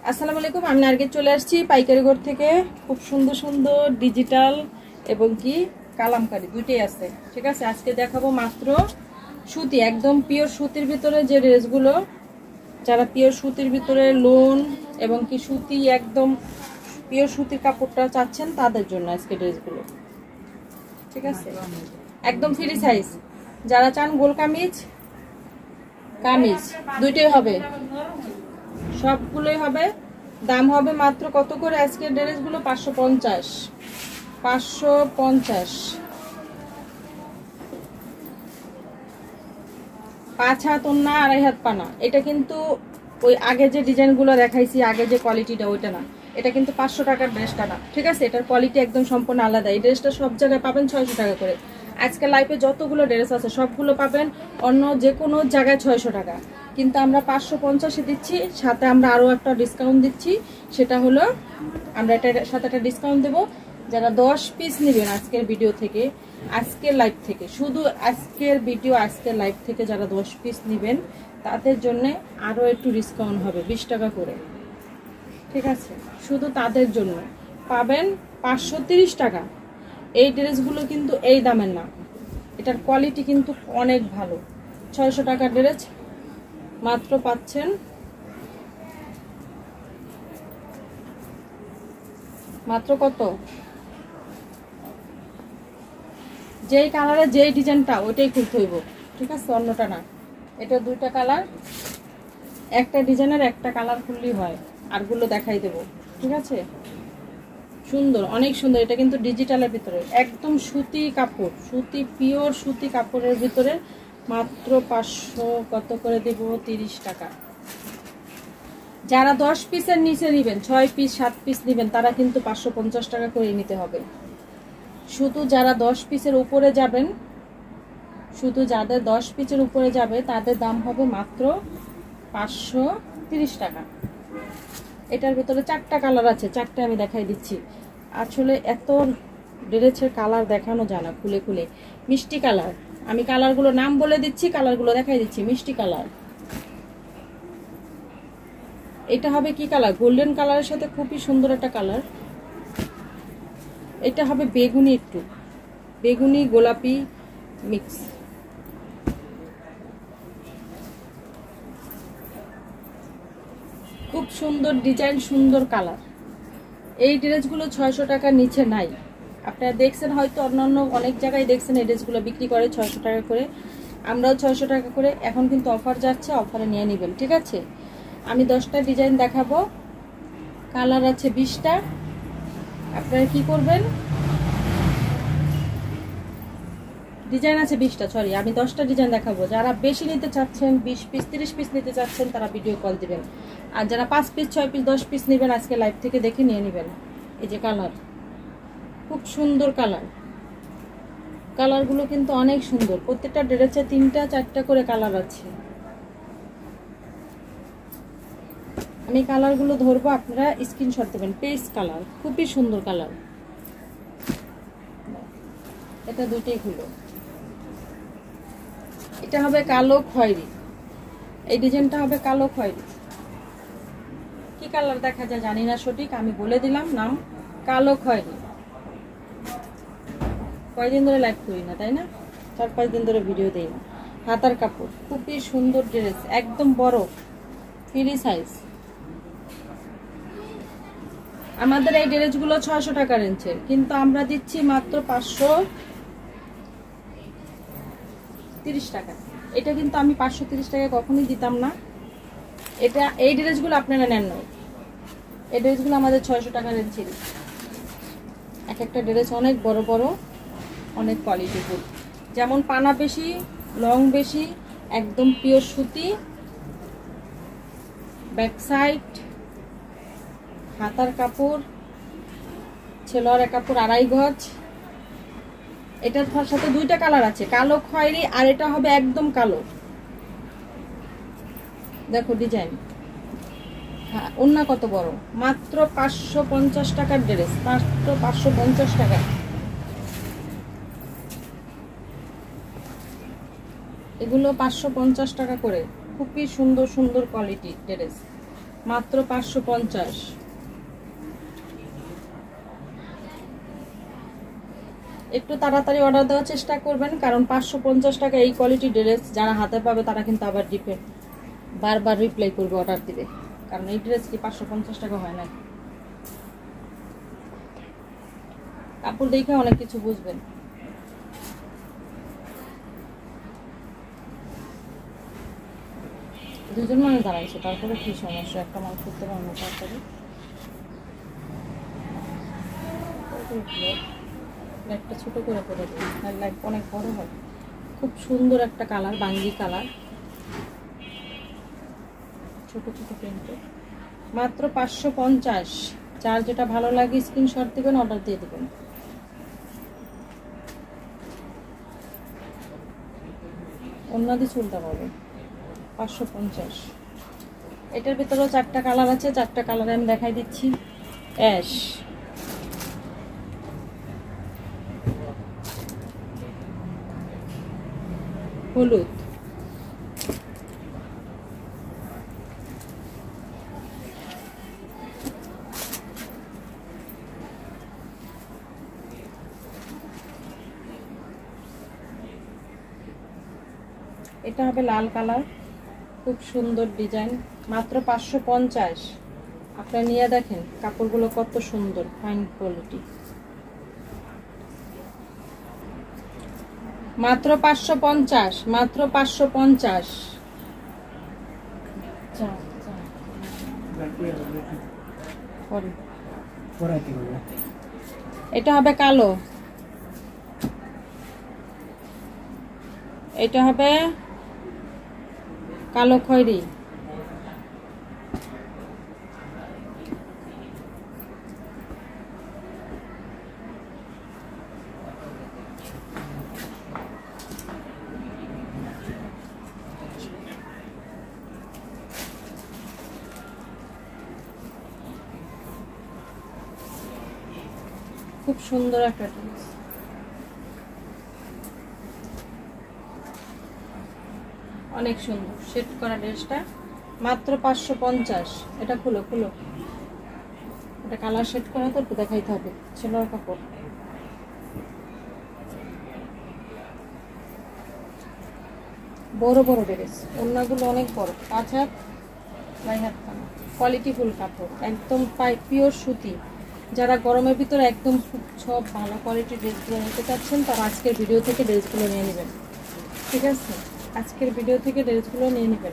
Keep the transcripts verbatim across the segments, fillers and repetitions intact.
আসসালামু আলাইকুম, আমি নার্গিস চলে আসছি পাইকারি ঘর থেকে। খুব সুন্দর সুন্দর ডিজিটাল এবং কি কালামকারী দুইটাই আছে, ঠিক আছে। আজকে দেখাবো মাত্র সুতি, একদম পিওর সুতির ভিতরে যে ড্রেসগুলো, যারা পিওর সুতির ভিতরে লোন এবং কি সুতি একদম পিওর সুতির কাপড়টা চাচ্ছেন তাদের জন্য আজকে ড্রেসগুলো, ঠিক আছে। একদম ফ্রি সাইজ, যারা চান গোল কামিজ কামিজ দুইটাই হবে, সবগুলোই হবে। দাম হবে মাত্র কত করে আজকের ড্রেসগুলো? পাঁচশো পঞ্চাশ পাঁচশো পঞ্চাশ পাঁচ হাত ওন্না, আড়াই হাত পানা। এটা কিন্তু ওই আগে যে ডিজাইনগুলো দেখাইছি, আগে যে কোয়ালিটিটা ওইটা না, এটা কিন্তু পাঁচশো টাকার ড্রেসটা না, ঠিক আছে। এটার কোয়ালিটি একদম সম্পূর্ণ আলাদা। এই ড্রেসটা সব জায়গায় পাবেন ছয়শো টাকা করে। আজকে লাইফে যতগুলো ড্রেস আছে সবগুলো পাবেন অন্য যে কোনো জায়গায় ছয়শো টাকা, কিন্তু আমরা পাঁচশো পঞ্চাশে দিচ্ছি। সাথে আমরা আরও একটা ডিসকাউন্ট দিচ্ছি, সেটা হলো আমরা এটার সাথে একটা ডিসকাউন্ট দেবো। যারা দশ পিস নেবেন আজকের ভিডিও থেকে, আজকের লাইভ থেকে, শুধু আজকের ভিডিও আজকের লাইভ থেকে যারা দশ পিস নেবেন তাদের জন্য আরও একটু ডিসকাউন্ট হবে বিশ টাকা করে, ঠিক আছে। শুধু তাদের জন্য পাবেন পাঁচশো তিরিশ টাকা। এই ড্রেসগুলো কিন্তু এই দামের না, এটার কোয়ালিটি কিন্তু অনেক ভালো। ছয়শো টাকার ড্রেস মাত্র পাচ্ছেন মাত্র কত? যেই কালারে যেই ডিজাইনটা ওইটাই খুলতে হইব, ঠিক আছে, অন্যটা না। এটা দুইটা কালার, একটা ডিজাইনের একটা কালার খুললেই হয়, আরগুলো দেখাই দেব, ঠিক আছে। সুন্দর, অনেক সুন্দর। এটা কিন্তু ডিজিটালের ভিতরে একদম সুতি কাপড়, সুতি পিওর সুতি কাপড়ের ভিতরে মাত্র পাঁচশো কত করে দেব? তিরিশ টাকা। যারা দশ পিসের নিচে নেবেন, ছয় পিস সাত পিস নেবেন, তারা কিন্তু পাঁচশো পঞ্চাশ টাকা করে নিতে হবে। শুধু যারা দশ পিসের উপরে যাবেন, শুধু যাদের দশ পিসের উপরে যাবে তাদের দাম হবে মাত্র পাঁচশো তিরিশ টাকা। এটার ভিতরে চারটা কালার আছে, চারটে আমি দেখাই দিচ্ছি। আসলে এত ড্রেসের কালার দেখানো যায় না খুলে খুলে। মিষ্টি কালার, আমি কালারগুলো নাম বলে দিচ্ছি, কালারগুলো দেখাই দিচ্ছি। মিষ্টি কালার, এটা হবে কি কালার? গোল্ডেন কালারের সাথে খুবই সুন্দর একটা কালার। এটা হবে বেগুনি, একটু বেগুনি গোলাপি মিক্স। খুব সুন্দর ডিজাইন, সুন্দর কালার। এই ড্রেসগুলো ছয়শো টাকার নিচে নাই। আপনারা দেখছেন হয়তো অন্যান্য অনেক জায়গায় দেখছেন এই ড্রেসগুলো বিক্রি করে ছয়শো টাকা করে, আমরাও ছয়শো টাকা করে। এখন কিন্তু অফার যাচ্ছে, অফারে নিয়ে নেবেন, ঠিক আছে। আমি দশটা ডিজাইন দেখাবো, কালার আছে বিশটা। আপনারা কি করবেন? ডিজাইন আছে বিশটা, সরি আমি দশটা ডিজাইন দেখাবো। যারা বেশি নিতে চাচ্ছেন, বিশ পিস তিরিশ পিস নিতে চাচ্ছেন, তারা ভিডিও কল দিবেন। আর যারা পাঁচ পিস ছয় পিস দশ পিস নেবেন, আজকে লাইভ থেকে দেখে নিয়ে নেবেন। এই যে কালার, খুব সুন্দর কালার। কালারগুলো কিন্তু অনেক সুন্দর। প্রত্যেকটা ড্রেসে তিনটা চারটা করে কালার আছে। আমি কালারগুলো ধরবো, আপনারা স্ক্রিনশট দেবেন। পেস্ট কালার, খুবই সুন্দর কালার। এটা দুইটাই হলো, এটা হবে কালো খয়েরি। এই ডিজাইনটা হবে কালো খয়েরি। কি কালার দেখা যায় জানি না সঠিক, আমি বলে দিলাম নাম, কালো খয়েরি। কয়দিন ধরে লাইভ করি না, তাই না? চার পাঁচ দিন ধরে ভিডিও দেই না। হাতার কাপড়, খুবই সুন্দর ড্রেস, একদম বড় ফ্রি সাইজ। আমাদের এই ড্রেসগুলো ছয়শো টাকা রেঞ্জের, কিন্তু আমরা দিচ্ছি মাত্র পাঁচশো তিরিশ টাকা। এটা কিন্তু আমি পাঁচশো তিরিশ টাকা কখনোই দিতাম না। এটা এই ড্রেসগুলো আপনারা নেন না, এই ড্রেসগুলো আমাদের ছয়শো টাকা রেঞ্জের। এক একটা ড্রেস অনেক বড় বড়, অনেক কোয়ালিটিফুল। যেমন পানা বেশি, লং বেশি, একদম পিওর সুতি। ব্যাক সাইড, হাতার কাপড়, ছেলের কাপড় আড়াই গজ। এটার সাথে দুইটা কালার আছে, কালো খয়েরি আর এটা হবে একদম কালো। দেখো ডিজাইন, হ্যাঁ ওন্না কত বড়। মাত্র পাঁচশো পঞ্চাশ টাকার ড্রেস, মাত্র পাঁচশো পঞ্চাশ টাকা। এগুলো পাঁচশো পঞ্চাশ টাকা করে। খুবই সুন্দর সুন্দর কোয়ালিটি ড্রেস। মাত্র পাঁচশো পঞ্চাশ। একটু তাড়াতাড়ি অর্ডার দেওয়ার চেষ্টা করবেন, কারণ পাঁচশো পঞ্চাশ টাকা এই কোয়ালিটি ড্রেস যারা হাতে পাবে তারা কিন্তু আবার ডিপেন্ড বারবার রিপ্লাই করবে, অর্ডার দিবে, কারণ এই ড্রেস কি পাঁচশো পঞ্চাশ টাকা হয় না। কাপড় দেখে অনেক কিছু বুঝবেন। দুজন মানুষ দাঁড়াইছে, তারপরে কি সমস্যা, একটা মানুষ করতে পারবো তারপরে। একটা ছোট করে করে দিই, লাইট অনেক বড় হয়। খুব সুন্দর একটা কালার, বাঙ্গি কালার, ছোট ছোট প্রিন্টে, মাত্র পাঁচশো পঞ্চাশ। যার যেটা ভালো লাগে স্ক্রিনশট দিবেন, অর্ডার দিয়ে দিবেন। অন্যদি চুলটা পাবে পাঁচশো পঞ্চাশ। এটার ভিতরেও চারটা কালার আছে, চারটা কালারে আমি দেখাই দিচ্ছি। অ্যাশ, হলুদ, এটা হবে লাল কালার, খুব সুন্দর ডিজাইন, মাত্র পাঁচশো পঞ্চাশ। আপনারা নিয়ে দেখেন কাপড়গুলো কত সুন্দর, ফাইন কোয়ালিটি, মাত্র পাঁচশো পঞ্চাশ, মাত্র পাঁচশো পঞ্চাশ। এটা হবে কালো, এটা হবে কালো খয়েরি, খুব সুন্দর একটা ড্রেস, অনেক সুন্দর সেট করা ড্রেসটা, মাত্র পাঁচশো পঞ্চাশ। এটা খুলো খুলো, এটা কালার সেট করা তো একটু দেখাইতে হবে। ছেলের কাপড়, বড় বড় ড্রেস, ওড়নাগুলো অনেক বড়, পাঁচ হাত নয় হাত পানা, কোয়ালিটি ফুল কাপড়, একদম পিওর সুতি। যারা গরমের ভিতরে একদম সব ভালো কোয়ালিটির ড্রেসগুলো নিতে চাচ্ছেন, তারা আজকের ভিডিও থেকে ড্রেসগুলো নিয়ে নেবেন। ঠিক আছে, আজকের ভিডিও থেকে ড্রেসগুলো নিয়ে নেবেন।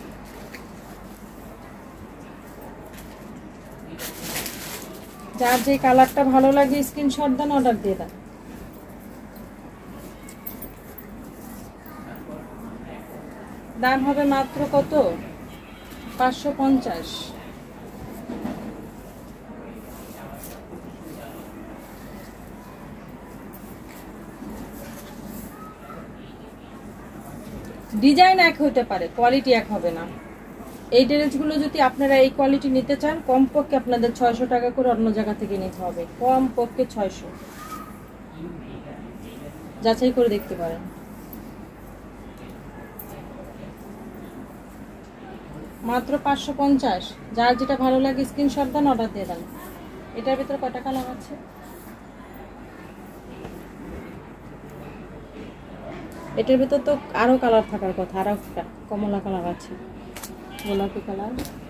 যার যে কালারটা ভালো লাগে স্ক্রিনশট দেন, অর্ডার দিয়ে দেন। দাম হবে মাত্র কত, পাঁচশো পঞ্চাশ। ডিজাইন এক হতে পারে, কোয়ালিটি এক হবে না। এই ড্রেসগুলো যদি আপনারা এই কোয়ালিটি নিতে চান, কমপক্ষে আপনাদের ছয়শো টাকা করে অন্য জায়গা থেকে নিতে হবে, কমপক্ষে ছয়শো। যাচাই করে দেখতে পারেন। মাত্র পাঁচশো পঞ্চাশ। যার যেটা ভালো লাগে স্ক্রিনশট দেন, অর্ডার দিয়ে দেন। এটার ভিতরে কয়টা কালার আছে? এটার ভিতর তো আরো কালার থাকার কথা, আরো একটা কমলা কালার আছে, গোলাপি কালার,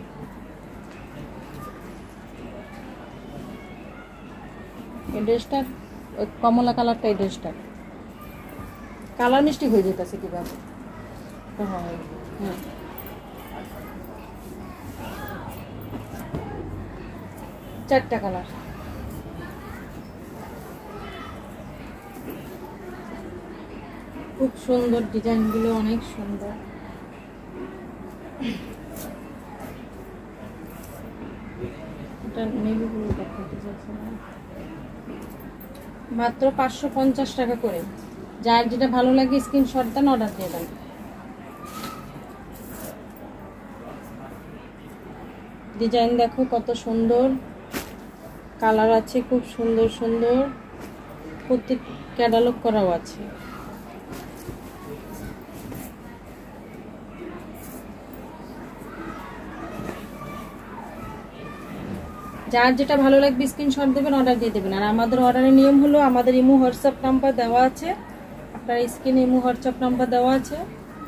এই ড্রেসটা কমলা কালারটা, এই ড্রেসটা কালার মিষ্টি হয়ে যেতেছে কিভাবে। হ্যাঁ, চারটা কালার, খুব সুন্দর, ডিজাইনগুলো অনেক সুন্দর। এটা নেভি ব্লু দেখাতে চাইছি না, মাত্র পাঁচশো পঞ্চাশ টাকা করে। যার যেটা ভালো লাগে স্ক্রিনশট দেন, অর্ডার দিয়ে দেন। ডিজাইন দেখো কত সুন্দর, কালার আছে খুব সুন্দর সুন্দর, প্রত্যেক ক্যাটালগ করাও আছে। যার যেটা ভালো লাগবে স্ক্রিনশট দেবেন, অর্ডার দিয়ে দেবেন। আর আমাদের অর্ডারের নিয়ম হলো আমাদের ইমো হোয়াটসঅ্যাপ নাম্বার দেওয়া আছে, আপনার স্ক্রিনে ইমো হোয়াটসঅ্যাপ নাম্বার দেওয়া আছে।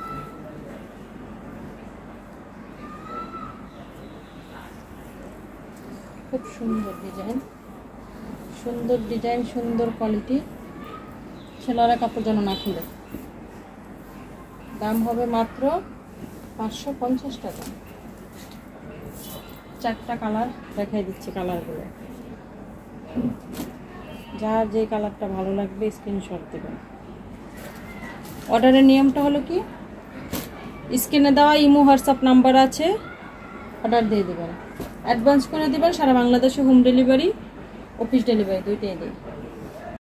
খুব সুন্দর ডিজাইন, সুন্দর ডিজাইন, সুন্দর কোয়ালিটি। ছেলেরা কাপড় যেন না খুলে। দাম হবে মাত্র পাঁচশো পঞ্চাশ টাকা। চারটা কালার দেখাই দিচ্ছি, কালারগুলো যার যে কালারটা ভালো লাগবে স্ক্রিনশট দেবেন। অর্ডারের নিয়মটা হলো কি, স্ক্রিনে দেওয়া ইমো হোয়াটসঅ্যাপ নাম্বার আছে, অর্ডার দিয়ে দেবেন, অ্যাডভান্স করে দেবেন। সারা বাংলাদেশে হোম ডেলিভারি, অফিস ডেলিভারি দুইটাই দিই।